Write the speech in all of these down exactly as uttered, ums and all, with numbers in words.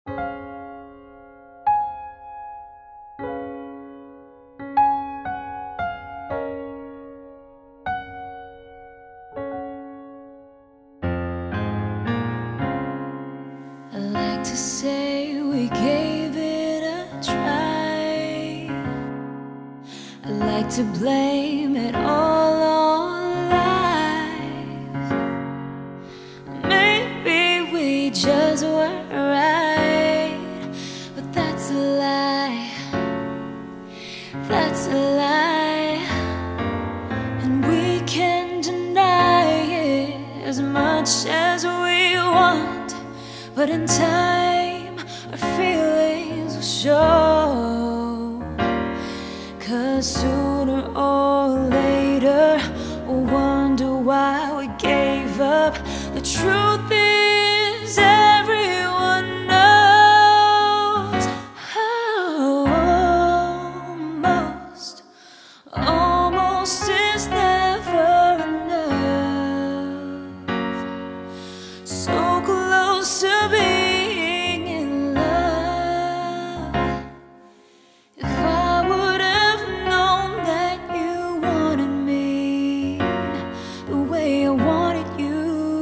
I like to say we gave it a try. I like to blame it all on life. Maybe we just weren't right, but that's a lie. That's a lie. And we can deny it as much as we want, but in time our feelings will show. 'Cause sooner or later we'll wonder why we gave up. The truth is everyone knows. Almost, almost is never enough. So close to being in love. If I would have known that you wanted me the way I wanted you,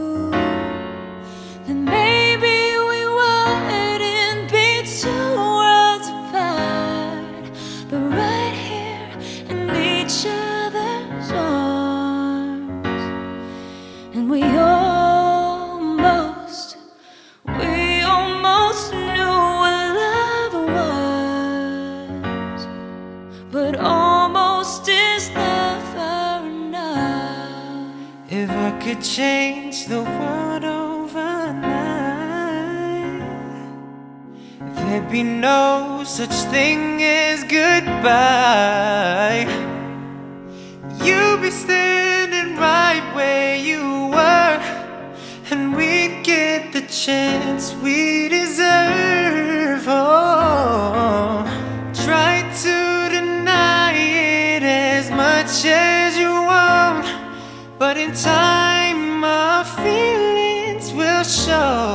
then maybe we wouldn't be two worlds apart, but right here in each other's arms. And we almost, we almost knew what love was, but almost is never enough. If I could change the world overnight, there'd be no such thing as goodbye. You'd be standing right where you were, and we'd get the chance we deserve. Oh, try to deny it as much as you want, but in time our feelings will show.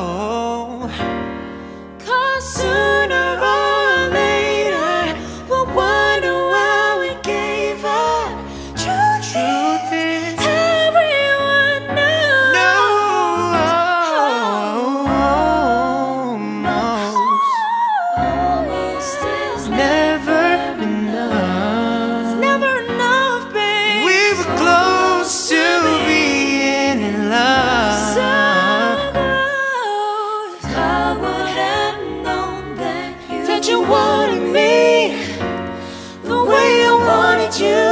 'Cause sooner or later we'll wonder why we gave up. Truth, Truth is Everyone knows. no, almost, Almost is never enough. never enough, babe. We were close to being in love. So close. If I would have known that you That you wanted me the way I wanted you,